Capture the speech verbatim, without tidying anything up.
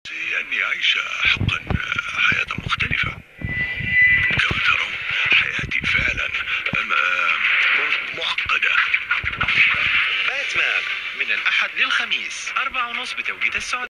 أني عايشة حقا حياة مختلفة. كما ترون حياتي فعلا معقدة. باتمان من الأحد للخميس أربعة ونص بتوقيت السعودية.